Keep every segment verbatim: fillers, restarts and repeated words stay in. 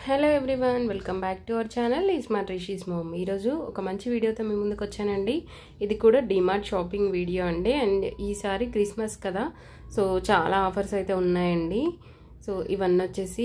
Hello everyone, welcome back to our channel smart Rishi's mom. ఈరోజు ఒక మంచి వీడియోతో మీ ముందుకు వచ్చానండి. ఇది కూడా డిమార్ట్ షాపింగ్ వీడియో అండి. అండ్ ఈసారి క్రిస్మస్ కదా, సో చాలా ఆఫర్స్ అయితే ఉన్నాయండి. సో ఇవన్నీ వచ్చేసి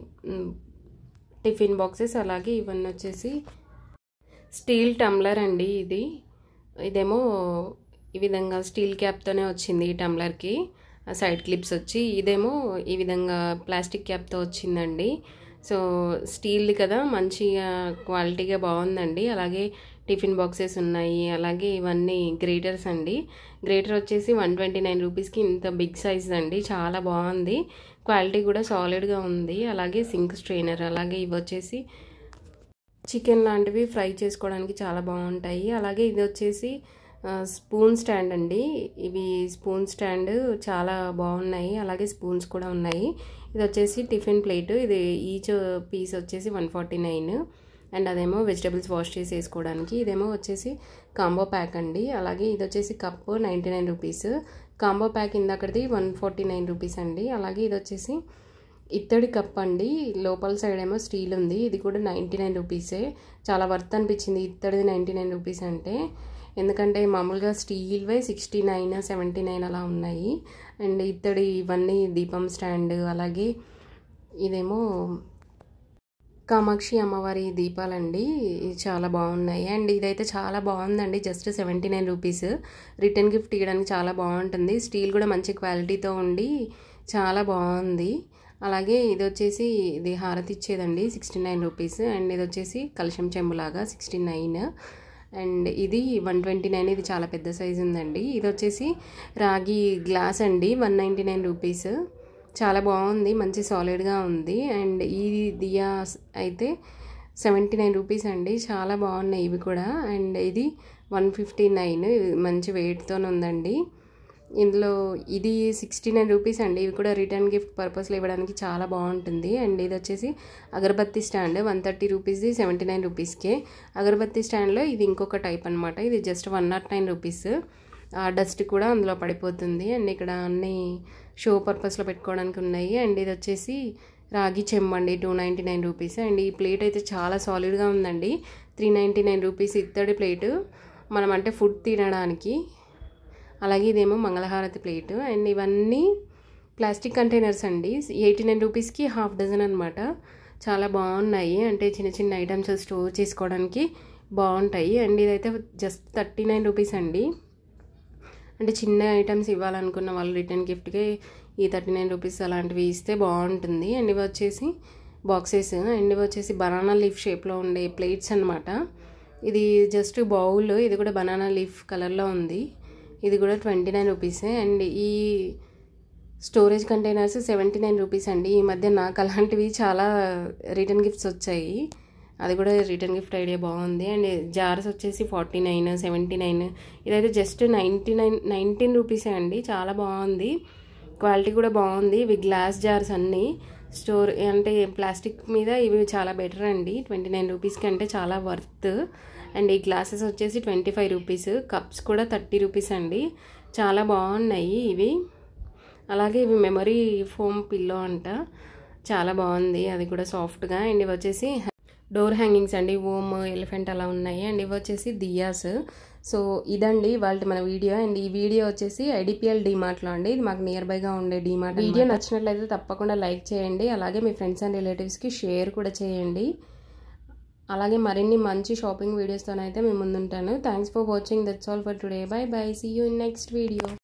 టిఫిన్ బాక్సెస్, అలాగే ఇవన్నీ వచ్చేసి స్టీల్ టంబ్లర్ అండి. ఇది ఇదేమో ఈ విధంగా స్టీల్ క్యాప్తోనే వచ్చింది ఈ టంబ్లర్కి, సైడ్ క్లిప్స్ వచ్చి. ఇదేమో ఈ విధంగా ప్లాస్టిక్ క్యాప్తో వచ్చిందండి. సో స్టీల్ కదా, మంచిగా క్వాలిటీగా బాగుందండి. అలాగే టిఫిన్ బాక్సెస్ ఉన్నాయి. అలాగే ఇవన్నీ గ్రేటర్స్ అండి. గ్రేటర్ వచ్చేసి వన్ ట్వంటీ నైన్ రూపీస్కి ఇంత బిగ్ సైజ్ అండి, చాలా బాగుంది. క్వాలిటీ కూడా సాలిడ్గా ఉంది. అలాగే సింక్ స్ట్రైనర్, అలాగే ఇవి వచ్చేసి చికెన్ లాంటివి ఫ్రై చేసుకోవడానికి చాలా బాగుంటాయి. అలాగే ఇది వచ్చేసి స్పూన్ స్టాండ్ అండి. ఇవి స్పూన్ స్టాండ్ చాలా బాగున్నాయి. అలాగే స్పూన్స్ కూడా ఉన్నాయి. ఇది వచ్చేసి టిఫిన్ ప్లేట్. ఇది ఈచ్ పీస్ వచ్చేసి వన్ ఫార్టీ నైన్ అండ్ అదేమో వెజిటబుల్స్ వాష్ చేసి వేసుకోవడానికి. ఇదేమో వచ్చేసి కాంబో ప్యాక్ అండి. అలాగే ఇది వచ్చేసి cup ninety nine rupees. Combo pack ఇందాకది వన్ ఫార్టీ నైన్ రూపీస్ అండి. అలాగే ఇది వచ్చేసి ఇత్తడి కప్ అండి. లోపల సైడ్ ఏమో స్టీల్ ఉంది. ఇది కూడా నైంటీ నైన్ రూపీసే. చాలా వర్త్ అనిపించింది ఇత్తడిది నైంటీ నైన్ రూపీస్ అంటే. ఎందుకంటే మామూలుగా స్టీల్వే సిక్స్టీ నైన్ సెవెంటీ నైన్ అలా ఉన్నాయి. అండ్ ఇత్తడి ఇవన్నీ దీపం స్టాండ్, అలాగే ఇదేమో కామాక్షి అమ్మవారి దీపాలండి. చాలా బాగున్నాయి. అండ్ ఇదైతే చాలా బాగుందండి, just seventy nine rupees. Return gift ఇవ్వడానికి చాలా బాగుంటుంది. స్టీల్ కూడా మంచి క్వాలిటీతో ఉండి చాలా బాగుంది. అలాగే ఇది వచ్చేసి ఇది హారతి ఇచ్చేదండి, సిక్స్టీ నైన్ రూపీస్. అండ్ ఇది వచ్చేసి కలశం చెంబులాగా సిక్స్టీ నైన్. అండ్ ఇది వన్ ట్వంటీ నైన్. ఇది చాలా పెద్ద సైజు ఉందండి. ఇది వచ్చేసి రాగి గ్లాస్ అండి, వన్ నైంటీ నైన్ రూపీస్. చాలా బాగుంది, మంచి సాలిడ్గా ఉంది. అండ్ ఈ దియా అయితే సెవెంటీ నైన్ రూపీస్ అండి, చాలా బాగున్నాయి ఇవి కూడా. అండ్ ఇది వన్ ఫిఫ్టీ నైన్, మంచి వెయిట్తో ఉందండి. ఇందులో ఇది సిక్స్టీ నైన్ రూపీస్ అండి. ఇవి కూడా రిటర్న్ గిఫ్ట్ పర్పస్లో ఇవ్వడానికి చాలా బాగుంటుంది. అండ్ ఇది వచ్చేసి అగరబత్తి స్టాండ్, వన్ థర్టీ రూపీస్ది సెవెంటీ నైన్ రూపీస్కే. అగరబత్తి స్టాండ్లో ఇది ఇంకొక టైప్ అనమాట. ఇది just one nought nine rupees. Dust కూడా అందులో పడిపోతుంది. అండ్ ఇక్కడ అన్ని షో పర్పస్లో పెట్టుకోవడానికి ఉన్నాయి. అండ్ ఇది వచ్చేసి రాగి చెంబండి, two ninety nine rupees. And ఈ ప్లేట్ అయితే చాలా సాలిడ్గా ఉందండి, త్రీ నైంటీ నైన్ రూపీస్. ఇత్తడి ప్లేటు, మనం అంటే ఫుడ్ తినడానికి. అలాగే ఇదేమో మంగళహారతి ప్లేట్. అండ్ ఇవన్నీ ప్లాస్టిక్ కంటైనర్స్ అండి, ఎయిటీ నైన్ రూపీస్కి హాఫ్ డజన్ అనమాట. చాలా బాగున్నాయి, అంటే చిన్న చిన్న ఐటమ్స్ స్టోర్ చేసుకోవడానికి బాగుంటాయి. అండ్ ఇదైతే జస్ట్ థర్టీ నైన్ రూపీస్ అండి. అంటే చిన్న ఐటమ్స్ ఇవ్వాలనుకున్న వాళ్ళు రిటర్న్ గిఫ్ట్కి ఈ థర్టీ నైన్ రూపీస్ అలాంటివి ఇస్తే బాగుంటుంది. అండ్ ఇవి వచ్చేసి బాక్సెస్. అండ్ ఇవి వచ్చేసి బనానా లీఫ్ షేప్లో ఉండే ప్లేట్స్ అనమాట. ఇది జస్ట్ బౌల్. ఇది కూడా బనానా లీఫ్ కలర్లో ఉంది. ఇది కూడా ట్వంటీ నైన్ రూపీసే. అండ్ ఈ storage containers seventy nine rupees అండి. ఈ మధ్య నాకు అలాంటివి చాలా రిటర్న్ గిఫ్ట్స్ వచ్చాయి, అది కూడా రిటర్న్ గిఫ్ట్ ఐడియా బాగుంది. అండ్ జార్స్ వచ్చేసి ఫార్టీ నైన్ సెవెంటీ నైన్. ఇదైతే జస్ట్ నైంటీ నైన్ నైన్టీన్ రూపీసే అండి, చాలా బాగుంది. క్వాలిటీ కూడా బాగుంది. ఇవి గ్లాస్ జార్స్ అన్నీ. స్టోర్ అంటే ప్లాస్టిక్ మీద ఇవి చాలా బెటర్ అండి. ట్వంటీ నైన్ రూపీస్కి అంటే చాలా వర్త్. అండ్ ఈ గ్లాసెస్ వచ్చేసి ట్వంటీ ఫైవ్ రూపీస్. కప్స్ కూడా థర్టీ రూపీస్ అండి, చాలా బాగున్నాయి ఇవి. అలాగే ఇవి మెమరీ ఫోమ్ పిల్లో అంట, చాలా బాగుంది, అది కూడా సాఫ్ట్గా. అండ్ ఇవి వచ్చేసి డోర్ హ్యాంగింగ్స్ అండి, ఓమ్ ఎలిఫెంట్ అలా ఉన్నాయి. అండ్ ఇవి వచ్చేసి దియాస్. సో ఇదండి వాళ్ళ మన వీడియో. అండ్ ఈ వీడియో వచ్చేసి ఐడిపిఎల్ డిమార్ట్లో అండి, ఇది మాకు నియర్ బైగా ఉండే డిమార్ట్. వీడియో నచ్చినట్లయితే తప్పకుండా లైక్ చేయండి. అలాగే మీ ఫ్రెండ్స్ అండ్ రిలేటివ్స్కి షేర్ కూడా చేయండి. అలాగే మరిన్ని మంచి షాపింగ్ వీడియోస్తోనైతే మేము ముందుంటాను. Thanks for watching. That's all for today. Bye bye. See you in next video.